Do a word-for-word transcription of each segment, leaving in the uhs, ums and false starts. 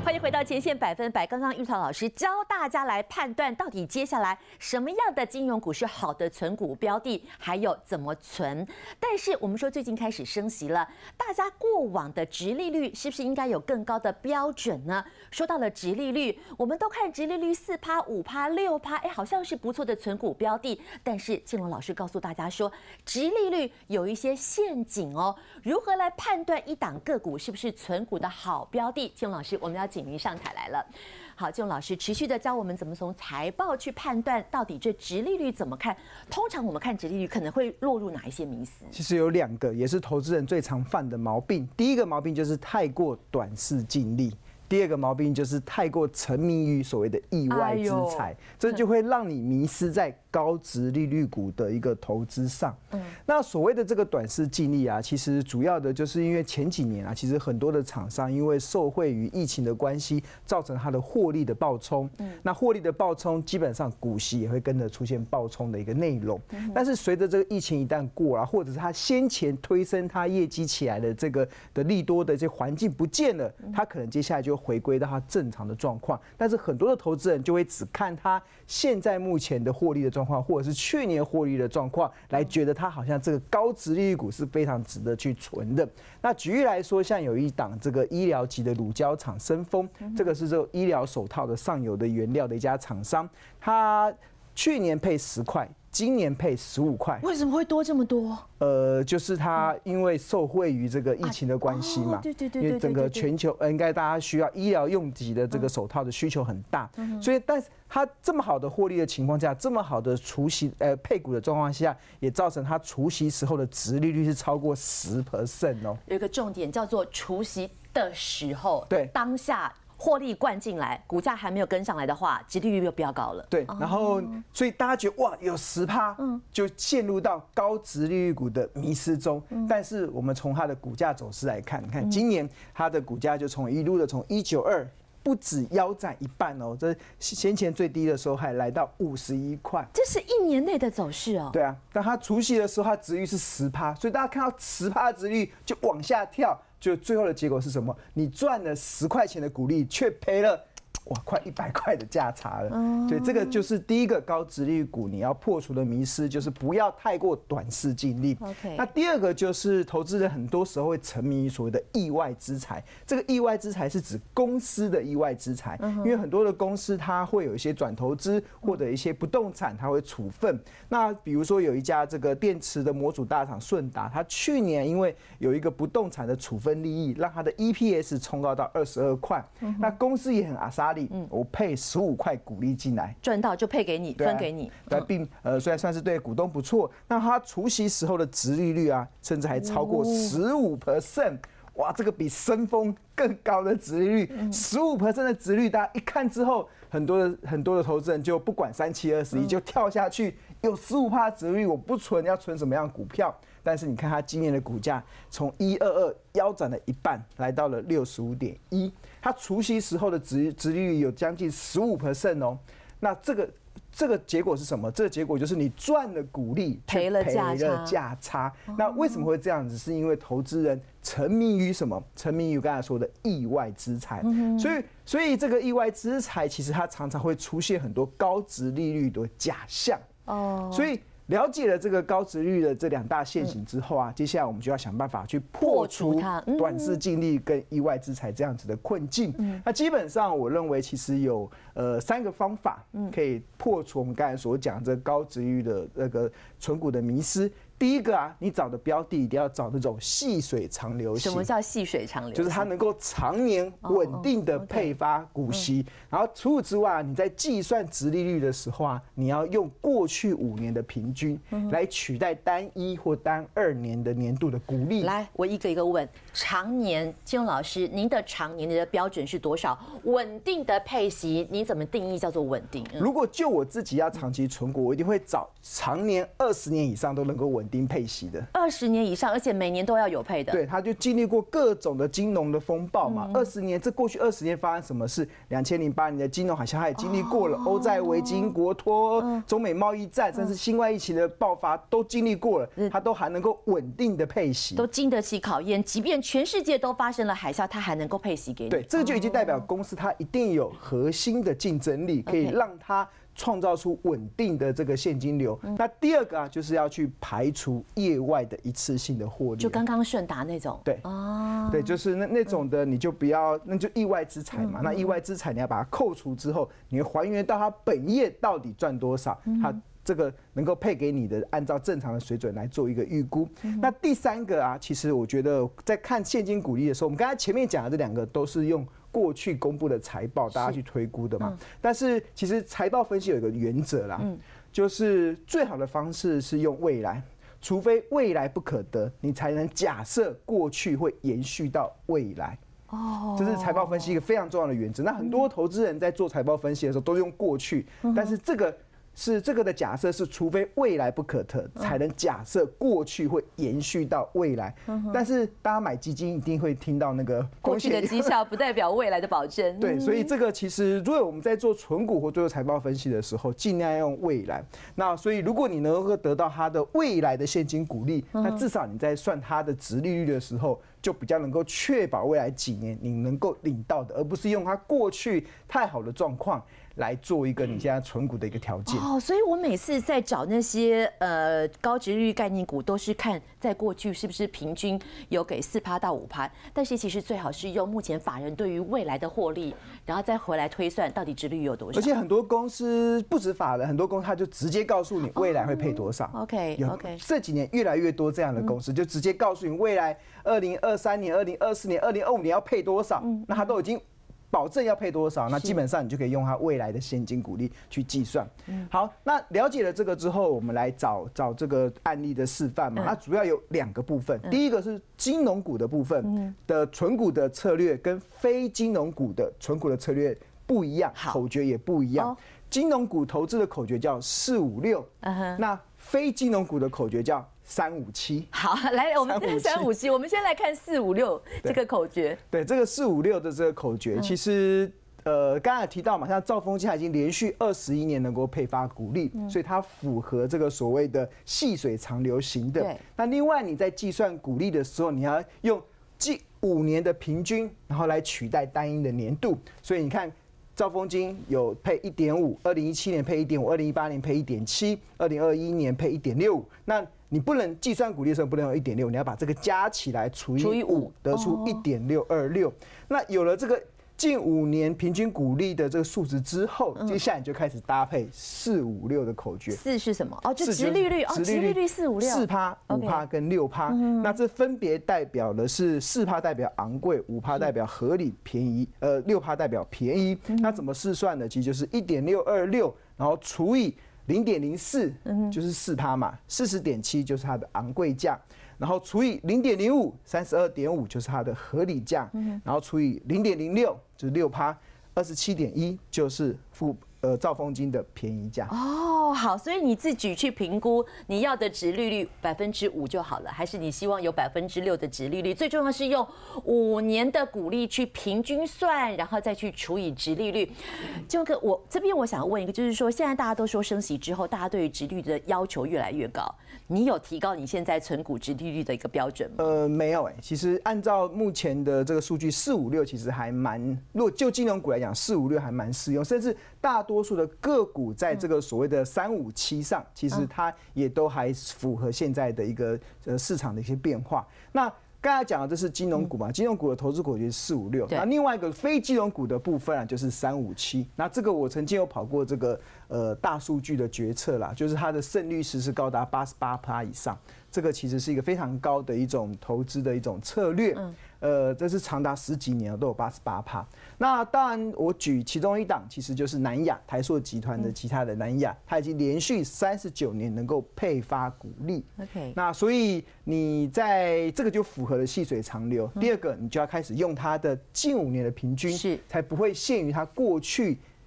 欢迎回到前线百分百。刚刚玉桃老师教大家来判断，到底接下来什么样的金融股是好的存股标的，还有怎么存。但是我们说最近开始升息了，大家过往的殖利率是不是应该有更高的标准呢？说到了殖利率，我们都看殖利率四趴、五趴、六趴，哎，好像是不错的存股标的。但是建龙老师告诉大家说，殖利率有一些陷阱哦。如何来判断一档个股是不是存股的好标的？建龙老师，我们要请您上台来了。好，建龙老师持续的教我们怎么从财报去判断到底这殖利率怎么看。通常我们看殖利率可能会落入哪一些迷思？ 其实有两个，也是投资人最常犯的毛病。第一个毛病就是太过短视近利。第二个毛病就是太过沉迷于所谓的意外之财，这就会让你迷失在高殖利率股的一个投资上。嗯，那所谓的这个短视近利啊，其实主要的就是因为前几年啊，其实很多的厂商因为受惠于疫情的关系，造成它的获利的暴冲。嗯，那获利的暴冲，基本上股息也会跟着出现暴冲的一个内容。嗯，但是随着这个疫情一旦过了，或者是它先前推升它业绩起来的这个的利多的这环境不见了，它可能接下来就回归到它正常的状况，但是很多的投资人就会只看它现在目前的获利的状况，或者是去年获利的状况，来觉得它好像这个高殖利率股是非常值得去存的。那举例来说，像有一档这个医疗级的乳胶厂生丰，这个是这个医疗手套的上游的原料的一家厂商，它去年配十块。今年配十五块， 为什么会多这么多？ 呃，就是它因为受惠于这个疫情的关系嘛， 对对对， 因为整个全球呃，应该大家需要医疗用级的这个手套的需求很大，所以但是它这么好的获利的情况下，这么好的除息呃配股的状况下，也造成它除息时候的殖利率是超过十 percent 哦。 有一个重点叫做除息的时候， 对， 当下。获利灌进来，股价还没有跟上来的话，殖利率又飙高了。 对，然后所以大家觉得哇，有十趴，就陷入到高殖利率股的迷失中。但是我们从它的股价走势来看，你看今年它的股价就从一路的从一九二。不止腰斩一半哦，这先前最低的时候还来到五十一块， 这是一年内的走势哦。 对啊，当它除息的时候，它殖率是十趴，所以大家看到十趴的殖率就往下跳，就最后的结果是什么？你赚了十块钱的股利，却赔了。哇，快一百块的价差了，所以这个就是第一个高殖利率股你要破除的迷思，就是不要太过短视近利。 Okay. 那第二个就是投资人很多时候会沉迷于所谓的意外之财，这个意外之财是指公司的意外之财，因为很多的公司它会有一些转投资或者一些不动产它会处分。那比如说有一家这个电池的模组大厂顺达，它去年因为有一个不动产的处分利益，让它的 E P S 冲高到二十二块，那公司也很阿莎利。嗯，我配十五块股利进来， 赚到就配给你，分给你。 那并呃，虽然算是对股东不错，那它除息时候的殖利率啊，甚至还超过十五 percent， 哇，这个比生丰更高的殖利率，十五 percent 的殖率，大家一看之后，很多的很多的投资人就不管三七二十一，就跳下去，有十五%殖利率，我不存，要存什么样的股票？但是你看它今年的股价从一二二腰斩了一半，来到了六十五点一，它除息时候的殖殖利率有将近十五 percent 哦。那这个这个结果是什么？这个结果就是你赚了股利， 赔了价差。 价差。那为什么会这样子？是因为投资人沉迷于什么？沉迷于刚才说的意外之财。所以所以这个意外之财，其实它常常会出现很多高殖利率的假象。哦，所以。了解了这个高殖率的这两大现形之后啊，接下来我们就要想办法去破除短视近利跟意外之财这样子的困境。那基本上我认为其实有呃三个方法可以破除我们刚才所讲这高殖率的那个存股的迷思。第一个啊，你找的标的一定要找那种细水长流型。 什么叫细水长流？ 就是它能够常年稳定的配发股息。然后除此之外，你在计算殖利率的时候啊，你要用过去五年的平均来取代单一或单二年的年度的股利。 来，我一个一个问。常年，金庸老师，您的常年的标准是多少？稳定的配息，你怎么定义叫做稳定？ 如果就我自己要长期存股，我一定会找常年二十年以上都能够稳稳定配息的。 二十年以上，而且每年都要有配的。 对，它就经历过各种的金融的风暴嘛。二十、嗯、年，这过去二十年发生什么事？两千零八年的金融海啸，它也经历过了。欧债危机、英国脱欧、中美贸易战，甚至新冠疫情的爆发，都经历过了。它都还能够稳定的配息， 都经得起考验。即便全世界都发生了海啸，它还能够配息给你。 对，这个就已经代表公司它一定有核心的竞争力，可以让它创造出稳定的这个现金流。嗯、那第二个啊，就是要去排除业外的一次性的获利， 就刚刚顺达那种。 对，哦，对，就是那那种的，你就不要，那就意外之财嘛。嗯、那意外之财你要把它扣除之后，你会还原到它本业到底赚多少，嗯、它这个能够配给你的，按照正常的水准来做一个预估。嗯、那第三个啊，其实我觉得在看现金股利的时候，我们刚才前面讲的这两个都是用过去公布的财报，大家去推估的嘛。嗯、但是其实财报分析有一个原则啦，嗯、就是最好的方式是用未来，除非未来不可得，你才能假设过去会延续到未来。哦，这是财报分析一个非常重要的原则。那很多投资人在做财报分析的时候都用过去，嗯、但是这个。是这个的假设是，除非未来不可得，才能假设过去会延续到未来。嗯、但是大家买基金一定会听到那个过去的绩效不代表未来的保证。 对，所以这个其实如果我们在做存股或做财报分析的时候，尽量用未来。那所以如果你能够得到它的未来的现金股利，那至少你在算它的殖利率的时候，就比较能够确保未来几年你能够领到的，而不是用它过去太好的状况来做一个你现在存股的一个条件。 哦，所以我每次在找那些呃高殖利率概念股，都是看在过去是不是平均有给四趴到五趴，但是其实最好是用目前法人对于未来的获利，然后再回来推算到底殖利率有多少。 而且很多公司不止法人，很多公司他就直接告诉你未来会配多少。 哦、OK OK， 这几年越来越多这样的公司，就直接告诉你未来二零二三年、二零二四年、二零二五年要配多少，嗯、那他都已经保证要配多少，那基本上你就可以用它未来的现金股利去计算。好，那了解了这个之后，我们来找找这个案例的示范嘛。它主要有两个部分，第一个是金融股的部分的存股的策略，跟非金融股的存股的策略不一样，口诀也不一样。金融股投资的口诀叫四五六，那非金融股的口诀叫三五七。 好，来，我们三五七，我们先来看四五六这个口诀。 对，这个四五六的这个口诀，其实呃，刚才提到嘛，像兆丰金它已经连续二十一年能够配发股利，嗯、所以它符合这个所谓的细水长流型的。那另外你在计算股利的时候，你要用近五年的平均，然后来取代单一的年度。所以你看。兆丰金有配一点五，二零一七年配一点五，二零一八年配一点七，二零二一年配一点六五。那你不能计算股利的时候不能有一点六，你要把这个加起来除以五，得出一点六二六。那有了这个近五年平均股利的这个数值之后，接下来你就开始搭配四五六的口诀。 四是什么？哦，就殖利率哦，殖利率四五六， 四趴、五趴跟六趴。那这分别代表的是四趴代表昂贵，五趴代表合理便宜，呃，六趴代表便宜。那怎么试算呢？其实就是一点六二六，然后除以零点零四，就是四趴嘛，四十点七就是它的昂贵价。然后除以零点零五，三十二点五就是它的合理价，然后除以零点零六就是六趴，二十七点一就是富呃兆丰金的便宜价。 哦，好，所以你自己去评估你要的殖利率百分之五就好了，还是你希望有百分之六的殖利率？最重要是用五年的股利去平均算，然后再去除以殖利率。就个我这边我想问一个，就是说现在大家都说升息之后，大家对于殖利率的要求越来越高。你有提高你现在存股殖利率的一个标准吗？ 呃，没有哎、欸。其实按照目前的这个数据，四五六其实还蛮，如果就金融股来讲，四五六还蛮适用，甚至大多数的个股在这个所谓的三五七上，其实它也都还符合现在的一个呃市场的一些变化。那刚才讲的这是金融股嘛，金融股的投资口诀是四五六，那另外一个非金融股的部分啊就是三五七。那这个我曾经有跑过这个呃大数据的决策啦，就是它的胜率是是高达八十八趴以上，这个其实是一个非常高的一种投资的一种策略。呃，这是长达十几年都有八十八趴。那当然，我举其中一档，其实就是南亚台塑集团的其他的南亚，它已经连续三十九年能够配发股利。 OK， 那所以你在这个就符合了细水长流。第二个，你就要开始用它的近五年的平均，是才不会限于它过去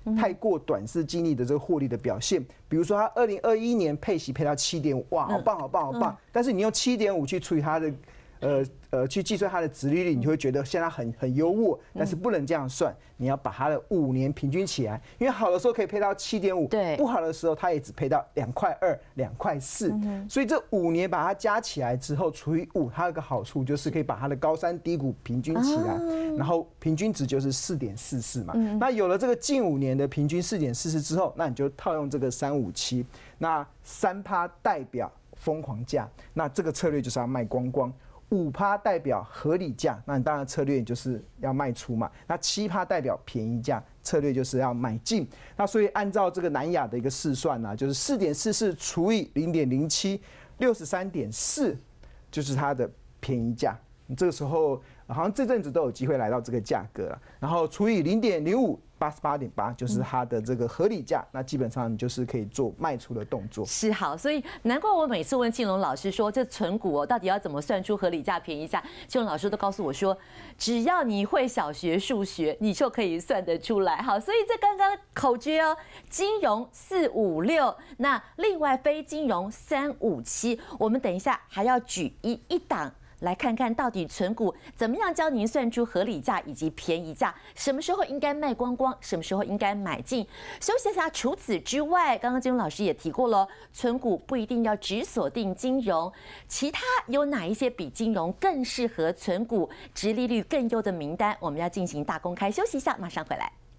太过短视近利的这个获利的表现。比如说，它二零二一年配息配到七点五，哇，好棒好棒好棒！但是你用七点五去除以它的。呃呃，去计算它的殖利率，你就会觉得现在很很优渥，但是不能这样算，你要把它的五年平均起来，因为好的时候可以配到七点五， 对， 不好的时候它也只配到两块二、两块四，所以这五年把它加起来之后除以五，它有个好处就是可以把它的高山低谷平均起来，然后平均值就是四点四四嘛。那有了这个近五年的平均四点四四之后，那你就套用这个三五七，那三趴代表疯狂价，那这个策略就是要卖光光。五趴代表合理价，那你当然策略就是要卖出嘛。那七趴代表便宜价，策略就是要买进。那所以按照这个南亚的一个试算呢、啊，就是四点四四除以零点零七，六十三点四，就是它的便宜价。你这个时候好像这阵子都有机会来到这个价格了，然后除以零点零五。八十八点八就是它的这个合理价，那基本上你就是可以做卖出的动作。 是好，所以难怪我每次问庆龙老师说这存股哦，到底要怎么算出合理价、便宜价？庆龙老师都告诉我说，只要你会小学数学，你就可以算得出来。好，所以这刚刚口诀哦，金融四五六，那另外非金融三五七，我们等一下还要举一一档。来看看到底存股怎么样教您算出合理价以及便宜价，什么时候应该卖光光，什么时候应该买进。休息一下，除此之外，刚刚金融老师也提过了，存股不一定要只锁定金融，其他有哪一些比金融更适合存股、殖利率更优的名单，我们要进行大公开。休息一下，马上回来。